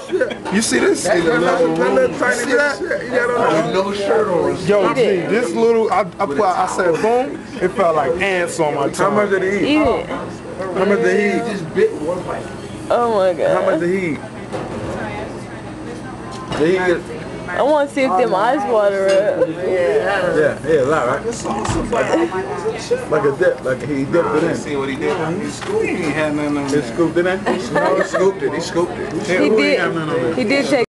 You see this? That little tiny bit of shit. You got on no shirt on. Yo, G, this little, I said boom, it felt like ants on my tongue. How much did he eat? Eat it. How much did he eat? Just bit one bite. Oh my god. How much did he eat? Did he get... I want to see if them eyes water up. Yeah, a lot, right? Like a dip, like he dipped it in. See what he did? He scooped it. He had nothing on there. He scooped it in? No, he scooped it. He did take